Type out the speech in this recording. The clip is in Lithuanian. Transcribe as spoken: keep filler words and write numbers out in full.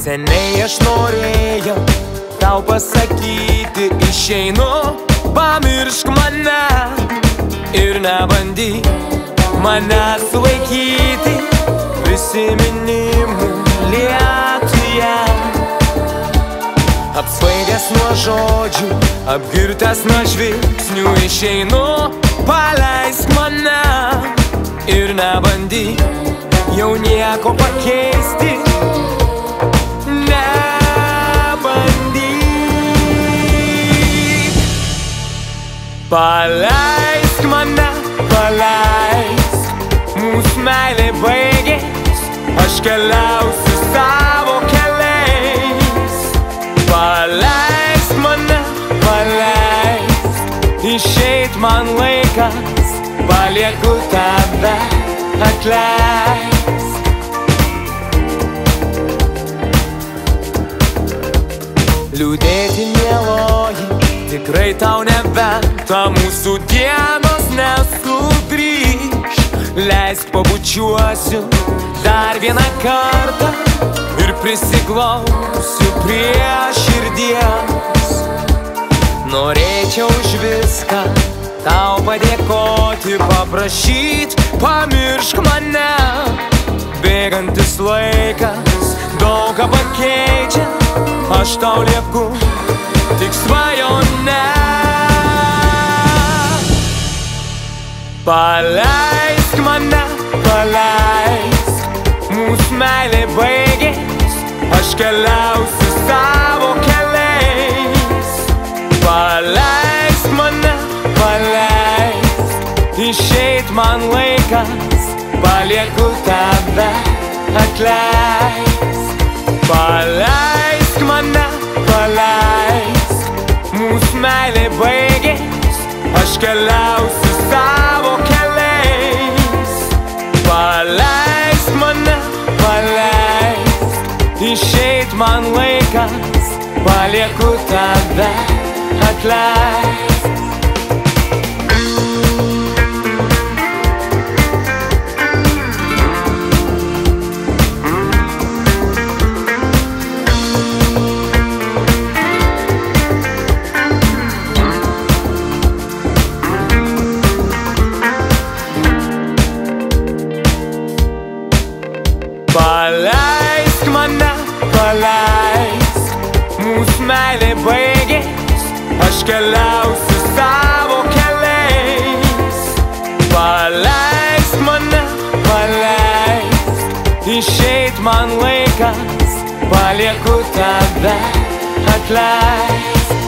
Seniai aš norėjau tau pasakyti, išeinu, pamiršk mane ir nebandyk mane sulaikyti. Prisiminimų lietuje, apsvaigęs nuo žodžių, apgirtęs nuo žvilgsnių, išeinu, paleisk mane ir nebandyk jau nieko pakeisti. Paleisk mane, paleisk, mūsų meilė baigės, aš keliausiu savo keliais. Paleisk mane, paleisk, išeit man laikas, palieku tave, atleisk. Liūdėti mieloji, tikrai tau nebenta, mūsų dienos nesugrįš. Leisk pabučiuosiu dar vieną kartą ir prisiglausiu prie širdies. Norėčiau už viską tau padėkoti, paprašyt, pamiršk mane. Bėgantis laikas daug ką pakeičia, aš tau lieku tik svajone. Paleisk mane, paleisk, mūsų meilė baigės, aš keliausiu savo keliais. Paleisk mane, paleisk, išeit man laikas, palieku tave, atleisk. Paleisk mane, paleisk, mūsų meilė baigės, aš keliausiu savo keliais. Paleisk mane, paleisk, išeit man laikas, palieku tave, atleisk. Paleisk mane, paleisk, mūsų meilė baigės, aš keliausiu savo keliais. Paleisk mane, paleisk, išeit man laikas, palieku tave, atleisk.